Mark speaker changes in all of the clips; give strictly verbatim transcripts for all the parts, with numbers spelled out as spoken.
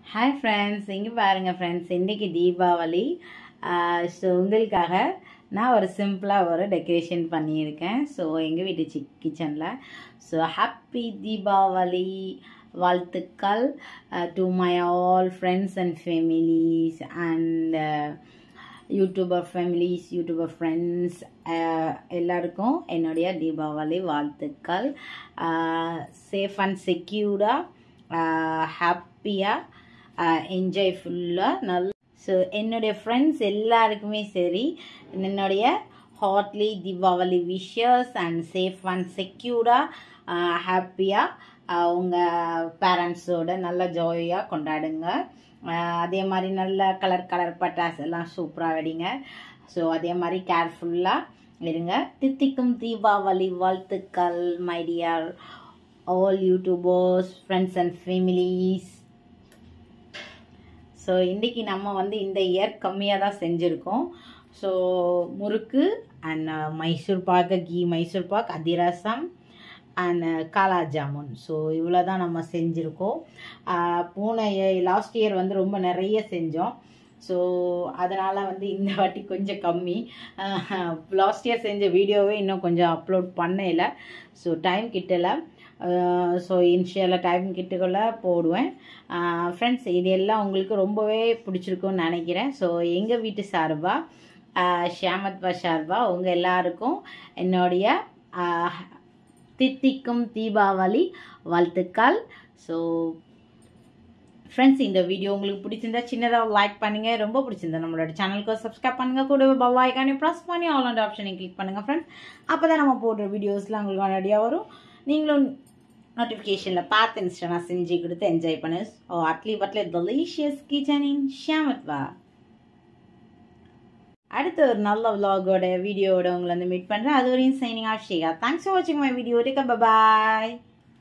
Speaker 1: Hi friends, இங்க பாருங்க friends, இன்னைக்கு தீபாவளி. ஸோ உங்களுக்காக நான் ஒரு சிம்பிளாக ஒரு டெக்கரேஷன் பண்ணியிருக்கேன். ஸோ எங்கள் வீட்டு சி கிச்சனில் ஸோ ஹாப்பி தீபாவளி வாழ்த்துக்கள் to my all friends and families and YouTuber families YouTuber friends எல்லாருக்கும் என்னுடைய தீபாவளி வாழ்த்துக்கள். சேஃப் அண்ட் செக்யூர்டாக ஹாப்பியாக என்ஜாய் ஃபுல்லாக நல்ல. ஸோ என்னுடைய ஃப்ரெண்ட்ஸ் எல்லாருக்குமே சரி என்னுடைய heartly Deepavali wishes and safe and செக்யூர்டாக ஹாப்பியாக உங்கள் பேரண்ட்ஸோட நல்ல ஜாலியாக கொண்டாடுங்க. அதே மாதிரி நல்ல கலர் கலர் பட்டாசு எல்லாம் சூப்பராக வெடிங்க. ஸோ அதே மாதிரி கேர்ஃபுல்லாக இருங்க. தித்திக்கும் தீபாவளி வாழ்த்துக்கள் my dear all YouTubers friends and families. So இன்றைக்கி நம்ம வந்து இந்த இயர் கம்மியாக தான் செஞ்சுருக்கோம். ஸோ முறுக்கு அண்ட் மைசூர் பாக்கு கீ மைசூர் பாக் அதிரசம் அண்ட் காலா ஜாமுன். ஸோ இவ்வளோ தான் நம்ம செஞ்சுருக்கோம். போன லாஸ்ட் இயர் வந்து ரொம்ப நிறைய செஞ்சோம். ஸோ அதனால் வந்து இந்த வாட்டி கொஞ்சம் கம்மி. லாஸ்ட் இயர் செஞ்ச வீடியோவே இன்னும் கொஞ்சம் அப்லோட் பண்ணல. ஸோ டைம் கிட்டலை. ஸோ இன்ஷியலாக டைம் கிட்டக்குள்ள போடுவேன். ஃப்ரெண்ட்ஸ் இது எல்லாம் உங்களுக்கு ரொம்பவே பிடிச்சிருக்கும்னு நினைக்கிறேன். ஸோ எங்கள் வீட்டு சார்பாக ஷாமத்பாக் சார்பாக உங்கள் எல்லாருக்கும் என்னுடைய தித்திக்கும் தீபாவளி வாழ்த்துக்கள். ஸோ ஃப்ரெண்ட்ஸ் இந்த வீடியோ உங்களுக்கு பிடிச்சிருந்தா சின்னதாக லைக் பண்ணுங்கள். ரொம்ப பிடிச்சிருந்தா நம்மளோட சேனலுக்கு சப்ஸ்கிரைப் பண்ணுங்கள். கூட பெல் ஐகானை ப்ரெஸ் பண்ணி ஆல் அண்ட் ஆப்ஷனை கிளிக் பண்ணுங்கள் ஃப்ரெண்ட்ஸ். அப்போ தான் நம்ம போடுற வீடியோஸ்லாம் உங்களுக்கு உடனடியாக வரும். நீங்களும் நோட்டிஃபிகேஷனில் பார்த்து இன்ஸ்டா செஞ்சு கொடுத்து என்ஜாய் பண்ணு. ஓ அட்லி பட்ல டெலிஷியஸ் கிச்சன் இன் ஷாமத்பாக். அடுத்த ஒரு நல்ல விலாகோட வீடியோவோட உங்களை வந்து மீட் பண்ணுறேன். அது வரையும் signing off Sheka. Thanks for வாட்சிங் my video. Take care. Bye.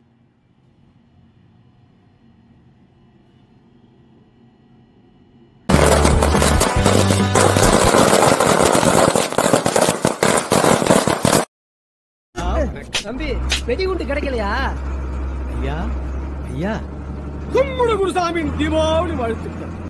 Speaker 2: தம்பி வெடிகுண்டு கிடைக்கலையா?
Speaker 3: ஐயா ஐயா
Speaker 2: கும்பிடு குருசாமி தீபாவளி வாழ்த்துக்கள்.